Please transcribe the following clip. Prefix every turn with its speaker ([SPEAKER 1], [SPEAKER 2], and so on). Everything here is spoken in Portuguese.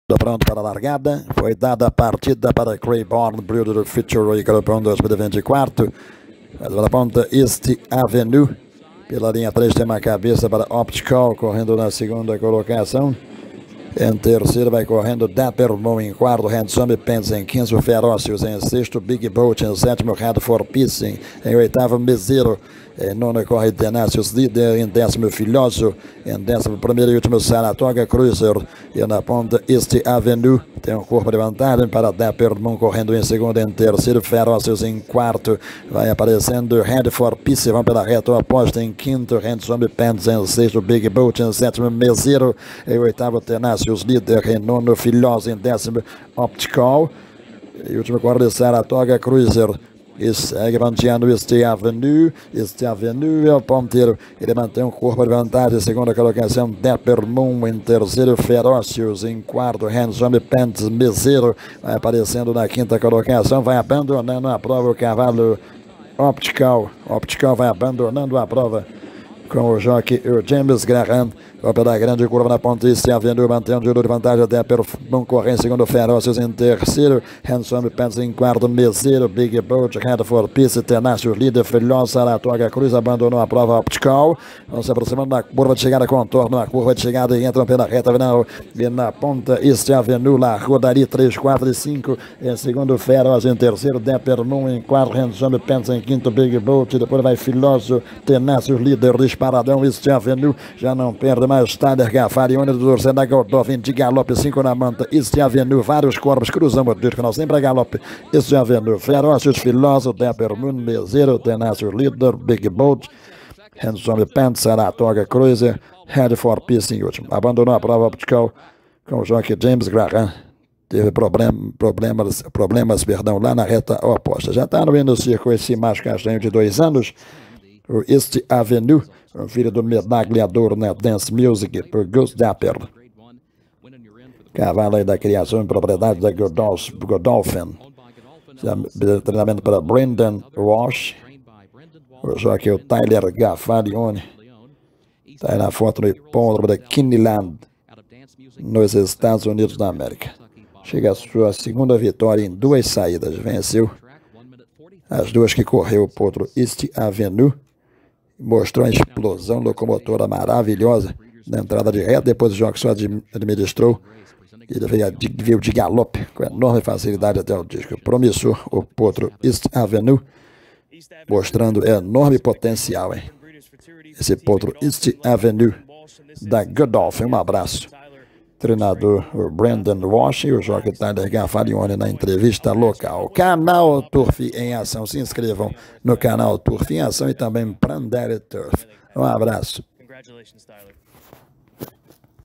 [SPEAKER 1] Pronto para a largada, foi dada a partida para Craigborn Breeder Future Campeão 2024. Pela ponta East Avenue, pela linha 3 tem uma cabeça para Optical, correndo na segunda colocação. Em terceiro vai correndo Dapper Moon em quarto, Handsome Pants em quinto, Ferocious em sexto, Big Boat em sétimo, Red for Peace em oitavo, Mesero em nono corre Tenacious Líder, em décimo Filhoso, em décimo primeiro e último Saratoga Cruiser, e na ponta East Avenue tem um corpo de vantagem para Dapper Moon correndo em segundo, em terceiro Ferocious em quarto, vai aparecendo Red for Peace, vão pela reta oposta em quinto, Handsome Pants em sexto, Big Boat em sétimo, Mesero em oitavo, Tenacious Líder, em nono Filhoso, em décimo Optical, e último corpo de Saratoga Cruiser. E segue manteando East Avenue. East Avenue é o ponteiro. Ele mantém um corpo de vantagem. Segunda colocação, Dapper Moon. Em terceiro, Ferocious. Em quarto, Handsome Pants. Mesero vai aparecendo na quinta colocação. Vai abandonando a prova o cavalo Optical. Optical vai abandonando a prova com o jockey James Graham. Vai pela grande curva na ponta East Avenue, mantendo o giro de vantagem até pelo Moon correr em segundo, Ferocious em terceiro, Handsome Pants em quarto, Mesero, Big Boat, Red for Peace, Tenacious Líder, Filhoso, Saratoga Cruz, abandonou a prova Optical. Vão se aproximando da curva de chegada, contorno a curva de chegada e entram pela reta final. E na ponta East Avenue, largou dali 3, 4 e 5. Em segundo, Ferocious em terceiro, Dapper Moon em quarto, Handsome Pants em quinto, Big Boat. Depois vai Filhoso, Tenacious Líder, disparadão, East Avenue. Já não perde mais Tyler Gafarione do torcedor da Goldorf de galope, 5 na manta, East Avenue, vários corpos, cruzamos o final, sempre a galope, East Avenue, Ferocious, Filhoso, Dapper Moon, Mesero, Tenacious Líder, Big Boat, Handsome Pants, Saratoga Cruiser, Red for Peace em último. Abandonou a prova Optical com o jockey James Graham. Teve problemas lá na reta oposta. Já está no hino circo esse macho castanho de 2 anos, o East Avenue, o filho do medalhador na Dance Music, por Gus Dapper. Cavalo aí da criação e propriedade da Godolphin. Treinamento para Brendan Walsh. O jockey é o Tyler Gafarione. Está aí na foto no hipódromo da Kinneyland, nos Estados Unidos da América. Chega a sua segunda vitória em 2 saídas. Venceu as 2 que correu o potro East Avenue. Mostrou uma explosão locomotora maravilhosa na entrada de reta. Depois o jogo só administrou. Ele veio de galope com enorme facilidade até o disco. Promissor o potro East Avenue, mostrando enorme potencial, hein? Esse potro East Avenue da Godolphin. Um abraço. Treinador o Brendan Walsh e o jockey Tyler Gafarione na entrevista local. Canal Turf em Ação. Se inscrevam no canal Turf em Ação e também Prandere Turf. Um abraço.